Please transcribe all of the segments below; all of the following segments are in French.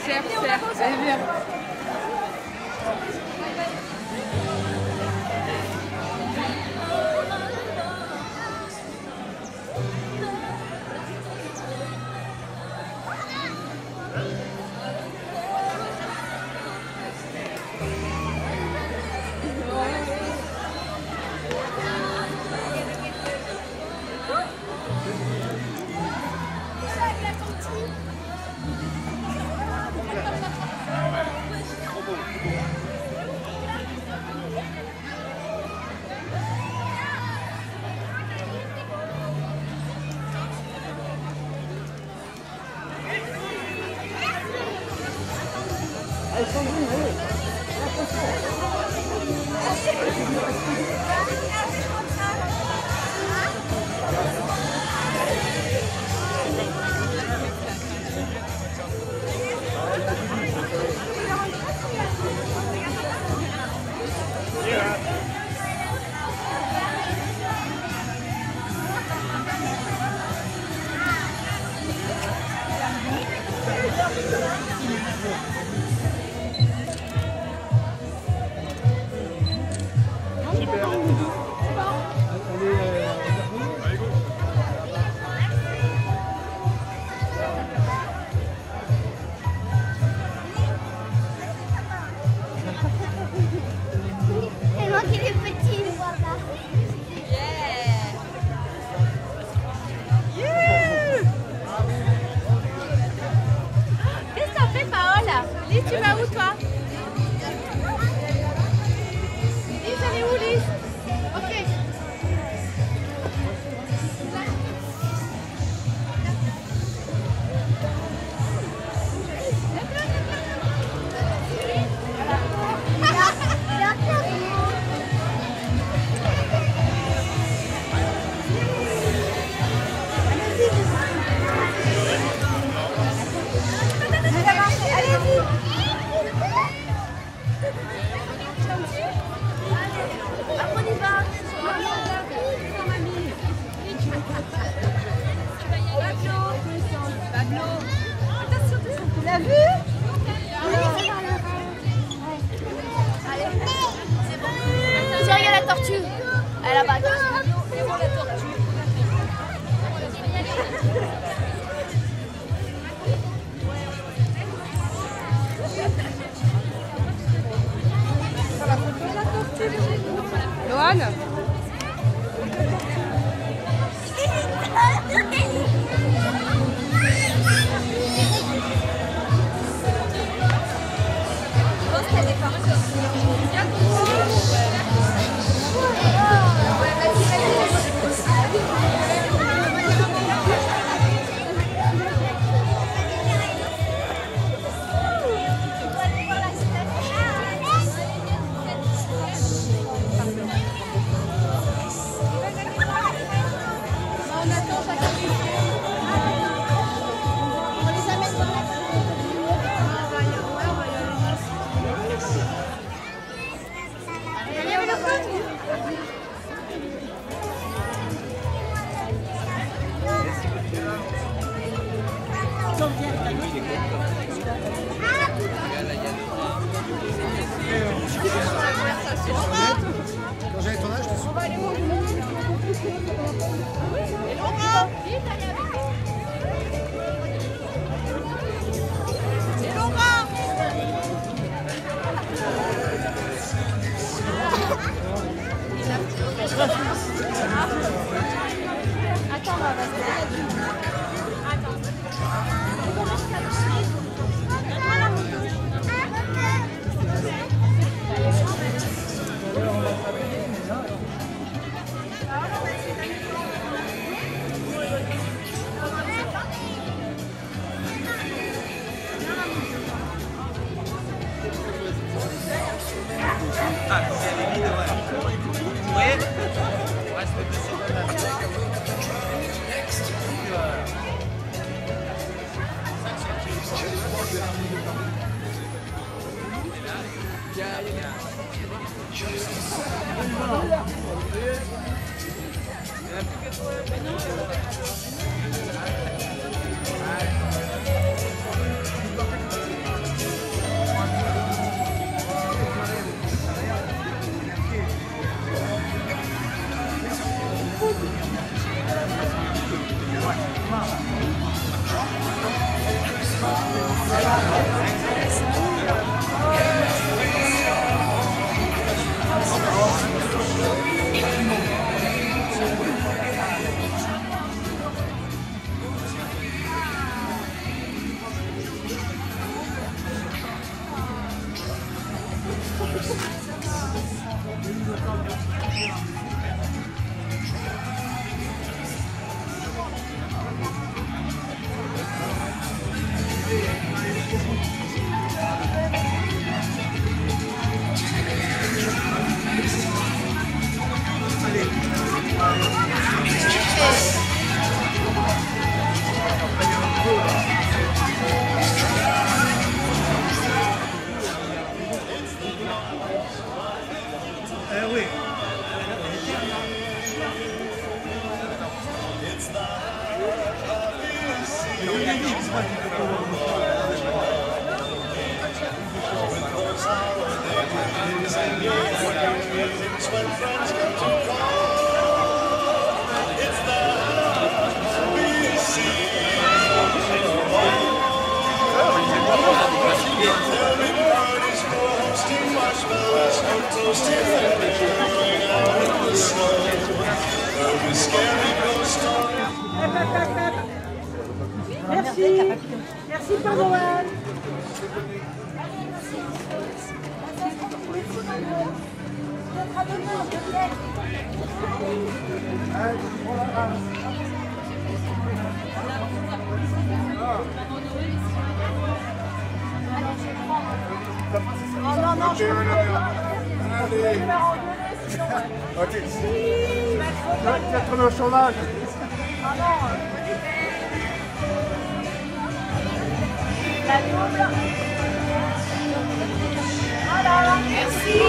Serre, allez viens. Tu vas où toi? Lise, elle est où Lise? Ok. T'as vu? C'est bon. Tiens, regarde la tortue. Elle a pas. C'est bon la tortue. Loane? Quand j'avais ton âge, je te suis. Attends, on va passer. Ah, c'est les vides, ouais. Oui. Reste 2 secondes. Merci. Merci Père Noël. Oh non, non, je peux pas. Allez. Ok. Peut-être le chômage. Ah non. La double. Voilà. Merci.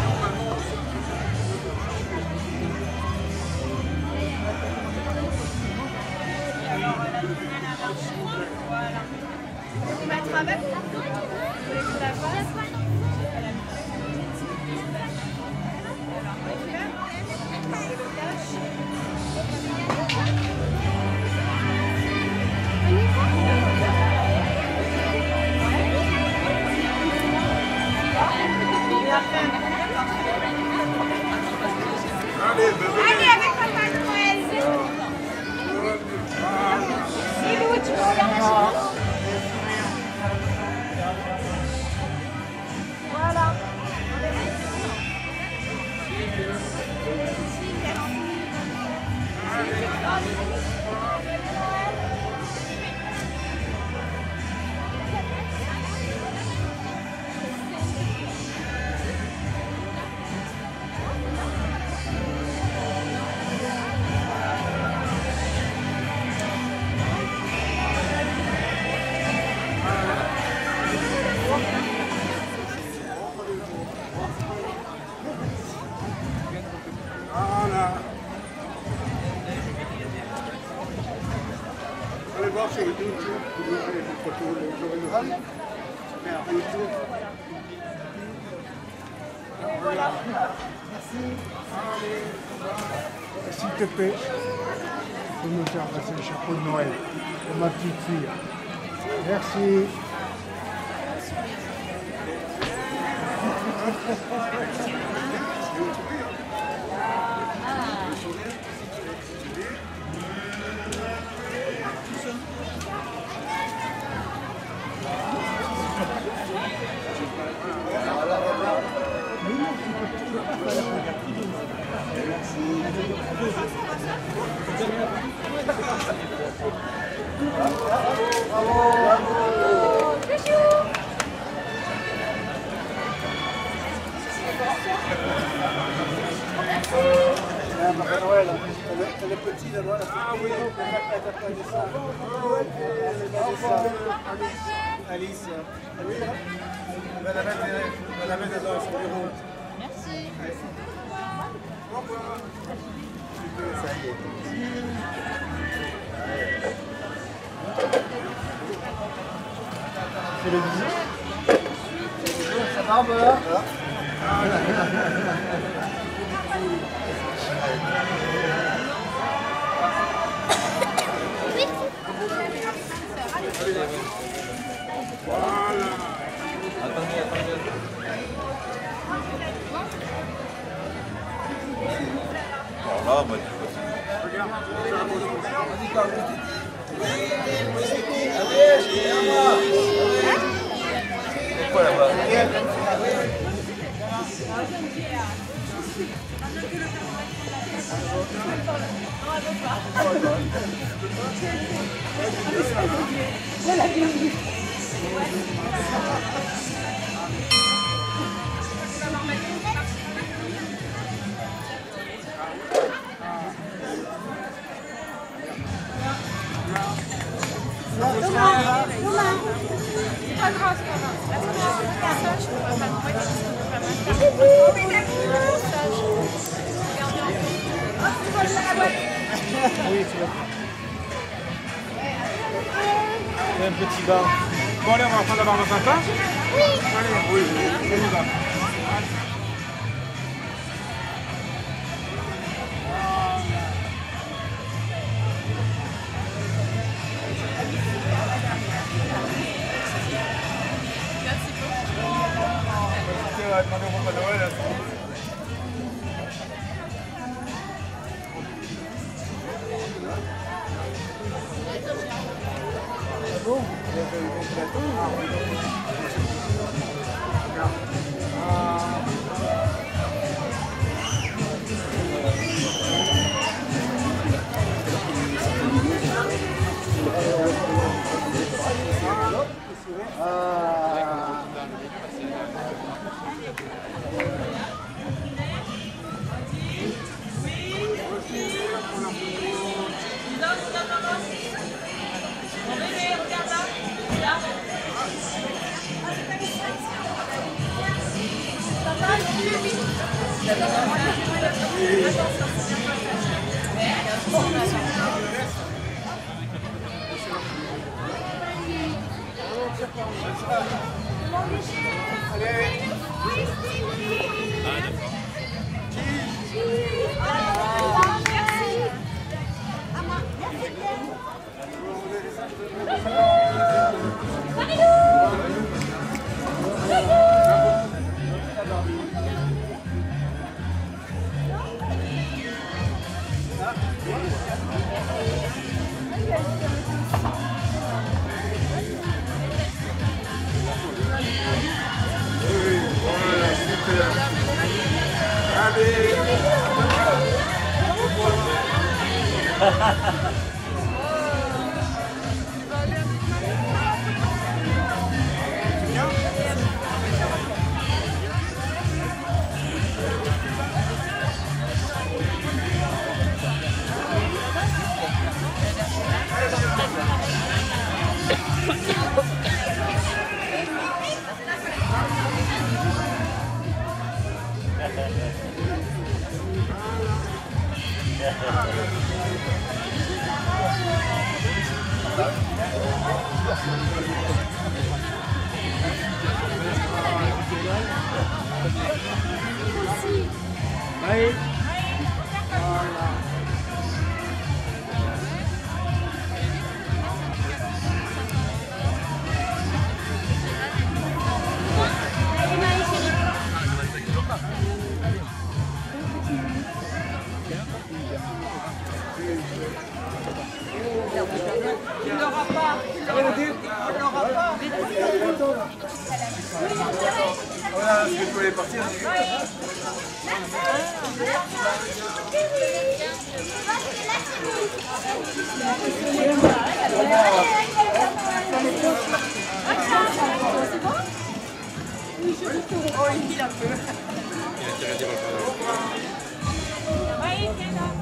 Voilà. Vous mettre avec? Vous voulez que je la fasse? Allez, bébé. Allez avec Papa Noël. Silou, tu peux regarder ça? Voilà. Voilà. Allez voir sur YouTube. Vous verrez les photos, les journaux. YouTube. Voilà. S'il te plaît, tu peux me faire passer le chapeau de Noël pour ma petite fille. Merci. Elle est petite, elle doit la faire. Ah oui, elle t'a pas dit ça. Alice. Elle va la mettre dans son bureau. Merci. Au revoir. Ça y est. C'est le bisou. Ça va, Bert? Attendez. Voilà, moi, c'est quoi là-bas? C'est pas grave, c'est pas grave. La première fois que ça, je ne peux pas le prendre parce que je peux pas le massage. Oui, tu vois. C'est un petit bar. Bon, allez, on va prendre la barre de papa. Oui. Allez, oui, on y va. Allez. Il n'aura pas. Voilà, est-ce que je peux aller partir? Oh, il file un peu. Oui, viens là.